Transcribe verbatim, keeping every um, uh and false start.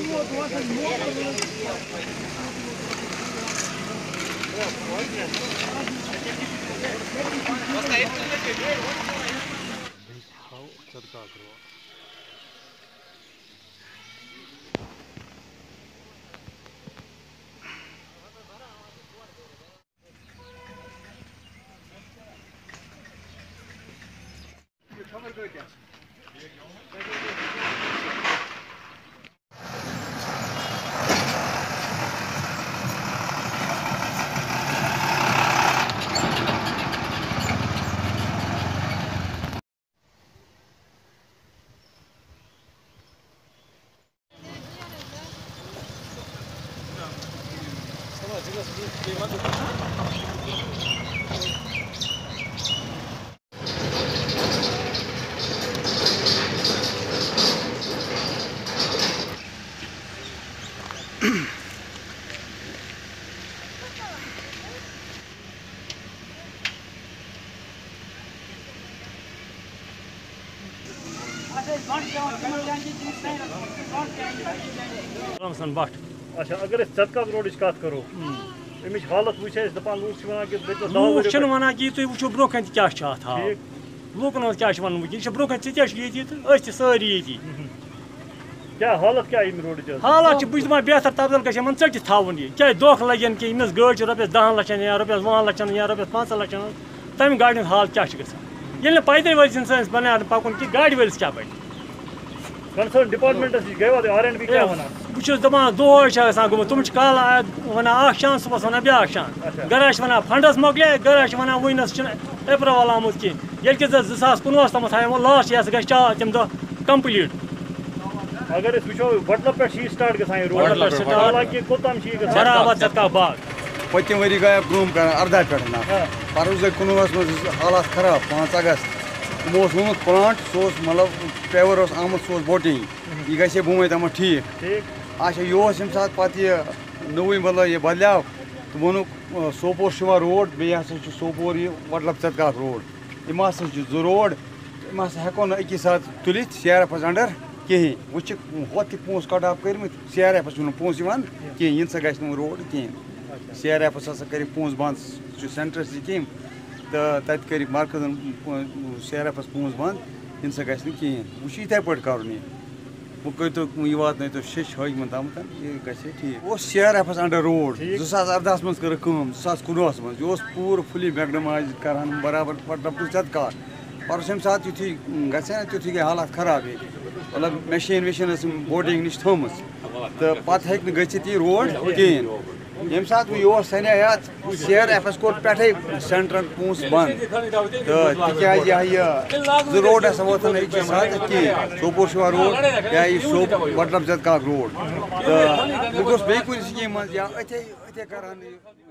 but اچھا اگر ژتکاب road کت کرو امچ حالت وچ دپان لوگ لوگ ونان کہ تھی وچو برو کن کیا لوکن ہز کیا ون ونکن برو کن ژے تہ ساری یتی کیا حالت کیا روڈ حالات بہت دپان بہتر تبدیل گژھِ یمن ژٹِتھ تھاوُن یہ کیا دھوکہ لگن کہ یمس گٲڑۍ چھِ رۄپیس دہن لچھن یا رۄپیس وُہن لچھن یا رۄپیس پانژن لچھن تمہِ گاڑِ ہُنٛد حال کیا گژھان ییٚلہِ نہٕ پیدل وٲلۍ انسانس بنیٛان پکُن کہِ گاڑِ وٲلِس کیٛاہ بنہِ کنسرن ڈپارٹمنٹس نش گٔیوا تُہۍ آر اینڈ بی کیٛاہ ونان بہٕ چھُس دپان دۄہے چھِ گژھان گوٚمُت تِم چھِ کالہٕ ونان اکھ شان صبحس ونان بیٛاکھ شان گرا چھِ ونان فنڈس مۄکلے گرا چھِ ونان وُنس چھُنہٕ اپریل آمُت کینٛہہ ییٚلہِ کہِ زٕ ساس کُنوُہس تامتھ تھایمو لاسٹ یس گژھِ چار تمہِ دۄہ کمپلیٖٹ اگر أسۍ وٕچھو وٹلب پٮ۪ٹھ چھِ یہِ سٹارٹ گژھان یہِ روڈ حالانکہِ کوٚتام چھِ یہِ گژھان برابر ژتکاب باغ پٔتِم ؤری گٔے کٲم کران ارداہ پٮ۪ٹھ نا پرُس گٔے کُنوُہس منٛز حالات خراب پانٛژھ اگست تِمو اوس ووٚنمُت پلانٹ سُہ اوس مطلب پیور اوس آمُت سُہ اوس بوٹِنگ یہِ گژھِ ہے بوٗمے تامتھ ٹھیٖک اچھا یہِ اوس ییٚمہِ ساتہٕ پتہٕ یہِ نوٚوُے مطلب یہِ بدلیو تہٕ ووٚنُکھ سوپور شِوا روڈ بیٚیہِ ہسا چھُ سوپور یہِ وٹلب ژتکاب روڈ یِم ہسا چھِ زٕ روڈ یِم ہسا ہٮ۪کو نہٕ اَکی ساتہٕ تُلِتھ سی آر ایفس انڈر کِہیٖنۍ وۄنۍ چھِ ہوٚتھ تہِ پونٛسہٕ کٹ آف کٔرمٕتۍ سی آر ایفس چھُنہٕ پونٛسہٕ یِوان کِہیٖنۍ یِنہٕ سا گژھِ نہٕ روڈ کِہیٖنۍ سی آر ایفس ہسا کٔرِکھ پونٛسہٕ بنٛد سُہ چھُ سینٹرس سکیٖم تہٕ تتہِ کٔرِکھ مرکزن سی آر ایفس پونٛسہٕ بنٛد یِنہٕ سا گژھِ نہٕ کِہیٖنۍ وۄنۍ چھُ یِتھے پٲٹھۍ کرُن یہِ وۄنۍ کٔرۍتو یہِ واتنٲیتو شیٚچھ ہٲگمن تامتھ یہِ گژھِ ہے ٹھیٖک اوس C R Fs under road زٕ ساس اردہس منٛز کٔرٕکھ کٲم زٕ ساس کُنوُہس منٛز یہِ اوس پوٗرٕ فُلی میکڈمایز کران برابر وٹلب ٹُو ژتکاب پرُس ییٚمہِ ساتہٕ یُتھُے گژھِ ہا نا تیُتھُے گٔے حالات خراب ییٚتہِ مطلب میشیٖن ویشیٖن ٲس بوٹِنگ نِش تھٲومٕژ تہٕ پتہٕ ہیٚکہِ نہٕ گٔژھِتھ یہِ روڈ کِہیٖنۍ ییٚمہِ ساتہٕ وۄنۍ یور سنے یتھ سی آر ایفس کوٚر پٮ۪ٹھے سینٹرن پونٛسہٕ بنٛد تہٕ تِکیٛازِ یہِ ہا یہِ زٕ روڈ ہسا ووتن نہٕ أکِس ساتہٕ کِہیٖنۍ سوپور شِوا روڈ یا یہِ سوپ وٹلب ژتکاب روڈ تہٕ بہٕ گوٚژھ بیٚیہِ کُنہِ سکیٖم منٛز یا أتھے أتھے کرہن یہِ